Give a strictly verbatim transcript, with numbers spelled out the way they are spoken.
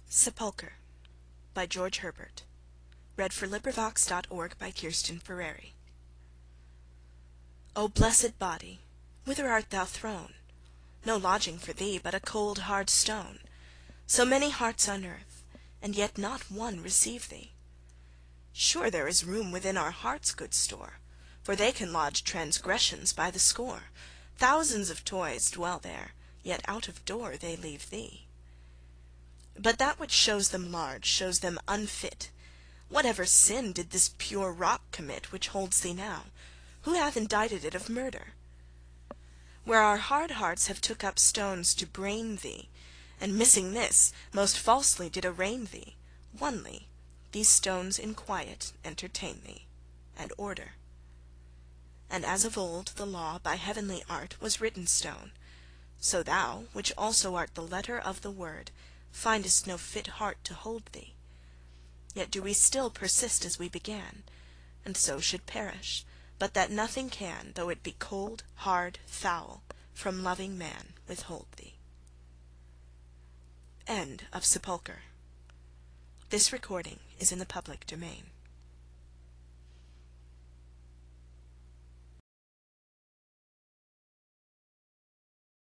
Sepulchre by George Herbert (1840–1900) O blessed body, whither art thou thrown? No lodging for thee, but a cold hard stone. So many hearts on earth, and yet not one receive thee. Sure there is room within our hearts good store, For they can lodge transgressions by the score. Thousands of toys dwell there, yet out of door they leave thee. But that which shows them large shows them unfit. Whatever sin did this pure rock commit, Which holds thee now? Who hath indicted it of murder? Where our hard hearts have took up stones to brain thee, And missing this, most falsely did arraign thee, Onely, these stones in quiet entertain thee, and order. And as of old the law by heavenly art Was written stone, so thou, which also art The letter of the word, findest no fit heart To hold thee. Yet do we still persist as we began, And so should perish, but that nothing can, Though it be cold, hard, foul, from loving man withhold thee. End of Sepulchre. This recording is in the public domain.